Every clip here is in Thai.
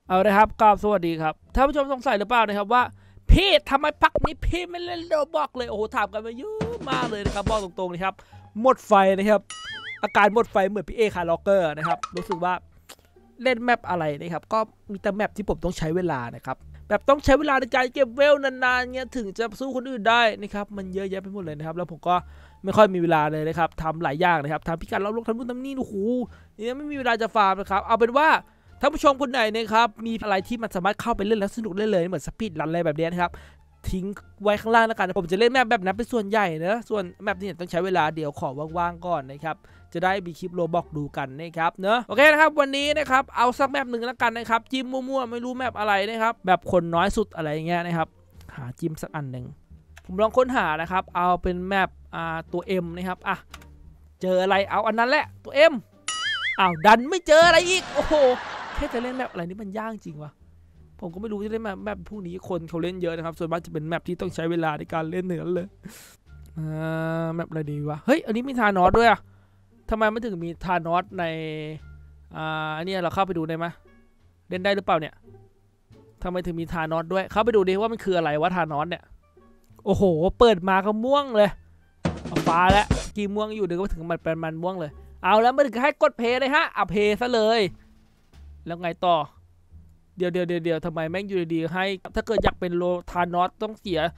เอาเลยครับกราบสวัสดีครับท่านผู้ชมสงสัยหรือเปล่านะครับว่าพี่ทำไมพักนี้พี่ไม่เล่นโรบอกเลยโอ้โหถามกันมาเยอะมากเลยนะครับบอกตรงๆนะครับหมดไฟนะครับอาการหมดไฟเหมือนพี่เอคาร์ล็อกเกอร์นะครับรู้สึกว่าเล่นแมปอะไรนะครับก็มีแต่แมปที่ผมต้องใช้เวลานะครับแบบต้องใช้เวลาในการเก็บเวลนานๆเงี้ยถึงจะสู้คนอื่นได้นะครับมันเยอะแยะไปหมดเลยนะครับแล้วผมก็ไม่ค่อยมีเวลาเลยนะครับทำหลายอย่างนะครับทำพิการเราลงทำนู่นทำนี่โอ้โหเนี่ยไม่มีเวลาจะฟาร์มนะครับเอาเป็นว่าท่านผู้ชมคนไหนนะครับมีอะไรที่มันสามารถเข้าไปเล่นแล้วสนุกได้เลยเหมือนสปีดรันอะไรแบบนี้นะครับทิ้งไว้ข้างล่างแล้วกันผมจะเล่นแมปแบบนั้นเป็นส่วนใหญ่นะส่วนแมปที่ต้องใช้เวลาเดี๋ยวขอว่างๆก่อนนะครับจะได้มีคลิปโรบอกดูกันนะครับเนอะโอเคนะครับวันนี้นะครับเอาสักแมปหนึ่งแล้วกันนะครับจิ้มมั่วๆไม่รู้แมปอะไรนะครับแบบคนน้อยสุดอะไรเงี้ยนะครับหาจิ้มสักอันหนึ่งผมลองค้นหานะครับเอาเป็นแมปตัว M นะครับเจออะไรเอาอันนั้นแหละตัว M ดันไม่เจออะไรอีกโอ้โหแค่จะเล่นแมปอะไรนี่มันยากจริงวะผมก็ไม่รู้จะเล่นแมปพวกนี้คนเขาเล่นเยอะนะครับส่วนมากจะเป็นแมปที่ต้องใช้เวลาในการเล่นเหนือเลยแมปอะไรดีวะเฮ้ยอันนี้มีธานอสด้วยทำไมไม่ถึงมีธานอสในอันนี้เราเข้าไปดูได้ไหมเล่นได้หรือเปล่าเนี่ยทำไมถึงมีธานอสด้วยเข้าไปดูดิว่ามันคืออะไรวะธานอสเนี่ยโอ้โหเปิดมาก็ม่วงเลยฟ้าแล้วกีม่วงอยู่เดี๋ยวก็ถึงมันเป็นมันม่วงเลยเอาแล้วมาถึงให้กดเพย์เลยฮะเพย์ซะเลยแล้วไงต่อเดี๋ยวทำไมแม่งอยู่ดีๆให้ถ้าเกิดอยากเป็นโลธานอสต้องเสีย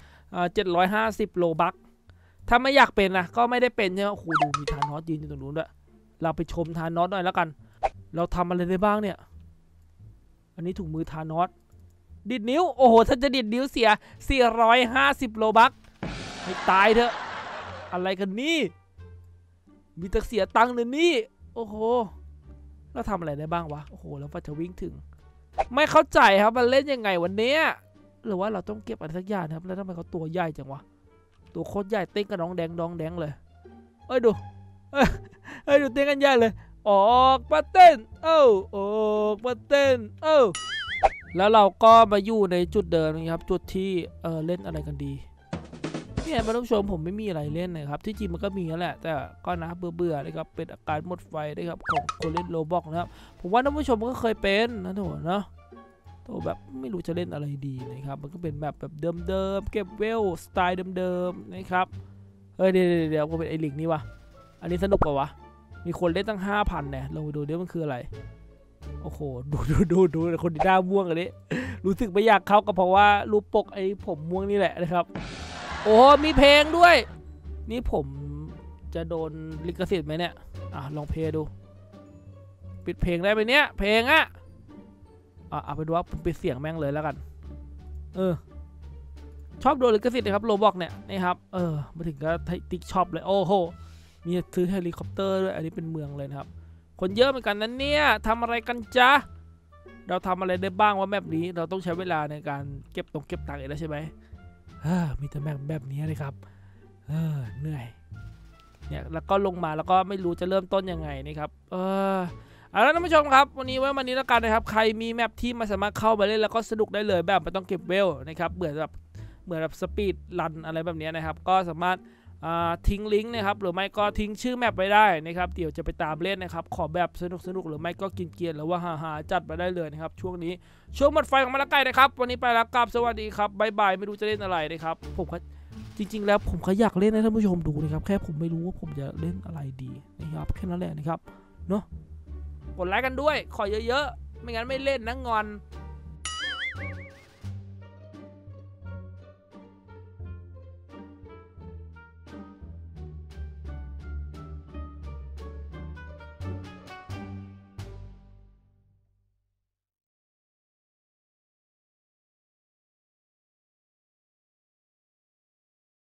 750โลบัคถ้าไม่อยากเป็นนะก็ไม่ได้เป็นใช่ไหมโอ้โหดูมีธานอสยืนอยู่ตรงนู้นด้วยเราไปชมธานอสหน่อยแล้วกันเราทำอะไรได้บ้างเนี่ยอันนี้ถุงมือธานอสดิดนิ้วโอ้โหถ้าจะดิดนิ้วเสีย450โลบัคให้ตายเถอะอะไรกันนี่มีแต่เสียตังค์เลยนี่โอ้โหเราทำอะไรได้บ้างวะโอ้โหแล้วว่าจะวิ่งถึงไม่เข้าใจครับมันเล่นยังไงวันนี้หรือว่าเราต้องเก็บอะไรสักอย่างครับแล้วทำไมเขาตัวใหญ่จังวะตัวโคตรใหญ่เต้นกับน้องแดงเลยดูดูเต้นกันใหญ่เลยออกมาเต้นออกมาเต้นแล้วเราก็มาอยู่ในจุดเดิมนะครับจุดที่เล่นอะไรกันดีเนี่ยท่านผู้ชมผมไม่มีอะไรเล่นนะครับที่จริงมันก็มีแล้วแหละแต่ก็นะเบื่อนะครับเป็นอาการหมดไฟนะครับของคนเล่นโรบอกนะครับผมว่าท่านผู้ชมก็เคยเป็นนะทุกคนเนาะตัวแบบไม่รู้จะเล่นอะไรดีนะครับมันก็เป็นแบบเดิมเก็บเวลสไตล์เดิมนะครับเดี๋ยวก็เป็นไอลิงนี่วะอันนี้สนุกกว่าวะมีคนเล่นตั้ง 5,000เนี่ยลองดูดิมันคืออะไรโอ้โหดูคนที่หน้าม่วงอันนี้รู้สึกไม่อยากเข้าก็เพราะว่ารูปปกไอ้ผมม่วงนี่แหละนะครับโอ้มีเพลงด้วยนี่ผมจะโดนลิขสิทธิ์ไหมเนี่ยลองเพลงดูปิดเพลงได้ไหมเนี่ยเพลงเอาไปดูว่าผมปิดเสียงแม่งเลยแล้วกันชอบโดนลิขสิทธิ์นะครับโรบอกเนี่ยนะครับมาถึงก็ติ๊กช็อปเลยโอ้โหมีซื้อเฮลิคอปเตอร์ด้วยอันนี้เป็นเมืองเลยนะครับคนเยอะเหมือนกันนั้นเนี่ยทำอะไรกันจ๊ะเราทำอะไรได้บ้างว่าแบบนี้เราต้องใช้เวลาในการเก็บตังค์แล้วใช่ไหมมีแต่แบบนี้เลยครับเหนื่อยเนี่ยแล้วก็ลงมาแล้วก็ไม่รู้จะเริ่มต้นยังไงนะครับเอาละท่านผู้ชมครับวันนี้แล้วกันนะครับใครมีแมปที่มาสามารถเข้าไปเล่นแล้วก็สนุกได้เลยแบบไม่ต้องเก็บเวลนะครับเหมือนแบบสปีดรันอะไรแบบนี้นะครับก็สามารถทิ้งลิงก์นะครับหรือไม่ก็ทิ้งชื่อแมปไปได้นะครับเดี๋ยวจะไปตามเล่นนะครับขอแบบสนุกหรือไม่ก็กินเกียร์หรือว่าหาจัดมาได้เลยนะครับช่วงนี้ช่วงหมดไฟของมาละไก่นะครับวันนี้ไปแล้วครับสวัสดีครับบ๊ายบายไม่รู้จะเล่นอะไรนะครับผมก็จริงๆแล้วผมก็อยากเล่นให้ท่านผู้ชมดูนะครับแค่ผมไม่รู้ว่าผมจะเล่นอะไรดีนะครับแค่นั้นแหละนะครับเนาะกดไลค์กันด้วยขอเยอะๆไม่งั้นไม่เล่นนะงอน